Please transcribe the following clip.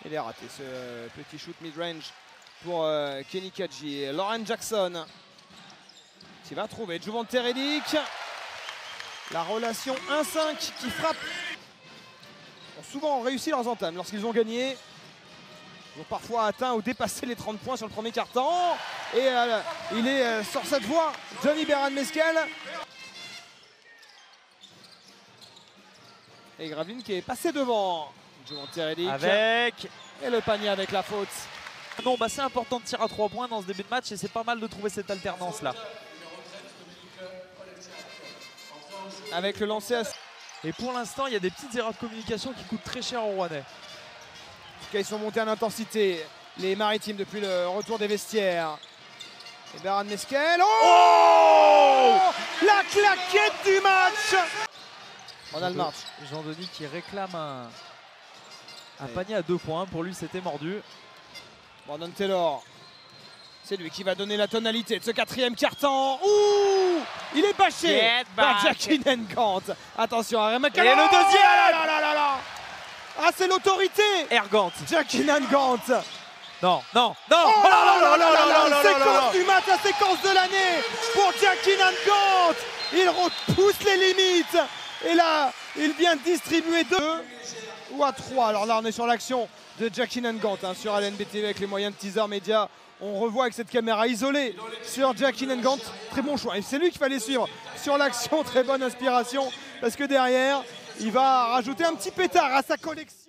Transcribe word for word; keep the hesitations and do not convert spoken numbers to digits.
Il est raté ce petit shoot mid-range pour euh, Kenny Kadji. Lauren Jackson qui va trouver Juvonte Redick. La relation un cinq qui frappe. Ont souvent réussi leurs entames lorsqu'ils ont gagné. Ils ont parfois atteint ou dépassé les trente points sur le premier quart-temps. Et euh, il est euh, sur cette voie, Johnny Beran Mescal. Et Graveline qui est passé devant. Juvonte Redick. Avec. Et le panier avec la faute. Non, bah c'est important de tirer à trois points dans ce début de match et c'est pas mal de trouver cette alternance là. Avec le lancer à... Et pour l'instant, il y a des petites erreurs de communication qui coûtent très cher aux Rouennais. En tout cas, ils sont montés en intensité, les Maritimes, depuis le retour des vestiaires. Et Beran Mescal. Oh, oh la claquette du match. On a le match. Jean-Denis qui réclame un, un panier à deux points. Pour lui, c'était mordu. Brandon Taylor. C'est lui qui va donner la tonalité de ce quatrième quart-temps. Ouh, il est bâché par Jackie Nangant. Attention, à Remaka. Et le deuxième. Ah, là, là, là, là. Ah, c'est l'autorité. Ergant. Jackie Nangant. Non, non, non. Oh là là là là là là. Séquence du match, la séquence de l'année pour Jackie Nangant. Il repousse les limites. Et là, il vient de distribuer deux ou à trois. Alors là, on est sur l'action de Jackie Nangant hein, sur L N B T V avec les moyens de teaser média. On revoit avec cette caméra isolée sur Jackie Nangant. Très bon choix. Et c'est lui qu'il fallait suivre sur l'action. Très bonne inspiration. Parce que derrière, il va rajouter un petit pétard à sa collection.